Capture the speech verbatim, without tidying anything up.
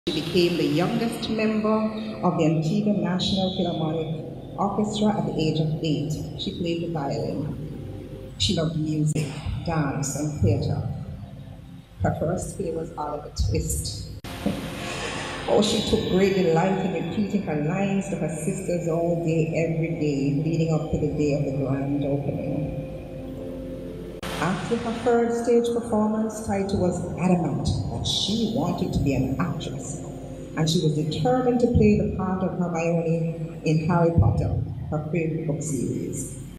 She became the youngest member of the Antigua National Philharmonic Orchestra at the age of eight. She played the violin. She loved music, dance, and theater. Her first play was Oliver Twist. Oh, she took great delight in repeating her lines to her sisters all day, every day, leading up to the day of the grand opening. After her third stage performance, Taitu was adamant that she wanted to be an actress, and she was determined to play the part of Hermione in Harry Potter, her favorite book series.